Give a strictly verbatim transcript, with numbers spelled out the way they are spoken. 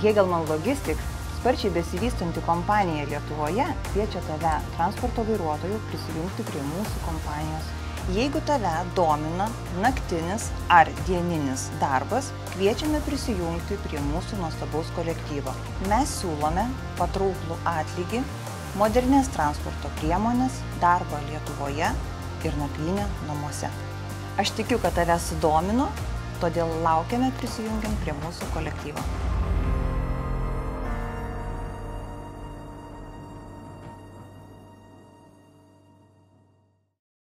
Hegelmann Logistics, sparčiai besivystanti kompanija Lietuvoje, kviečia tave, transporto vairuotojų, prisijungti prie mūsų kompanijos. Jeigu tave domina naktinis ar dieninis darbas, kviečiame prisijungti prie mūsų nuostabaus kolektyvo. Mes siūlome patrauklų atlygį, modernės transporto priemonės, darbą Lietuvoje ir nakvynę namuose. Aš tikiu, kad tave sudomino, todėl laukiame prisijungiant prie mūsų kolektyvo.